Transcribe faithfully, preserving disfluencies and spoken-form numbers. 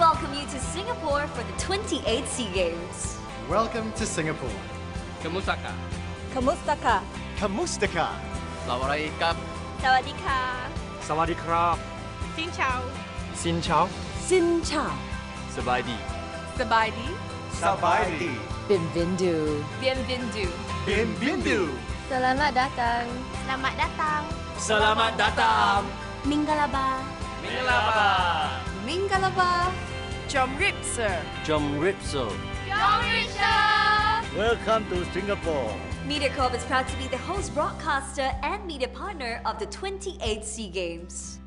welcome you to Singapore for the twenty-eighth SEA Games. Welcome to Singapore. Kamusaka. Kamustaka. Kamustaka. Sawadee-krap. Sawadika. Sawadee-krap. Xin chào. Xin chào. Xin chào. Sabaidi. Sabaidi. Sabaidi. Bienvenue. Bienvenue. Bienvenue. Selamat datang. Selamat datang. Selamat datang. Mingalaba. Mingalaba. Mingalaba. Jom Ripser. Jom Ripso. Welcome to Singapore. MediaCorp is proud to be the host broadcaster and media partner of the twenty-eighth SEA Games.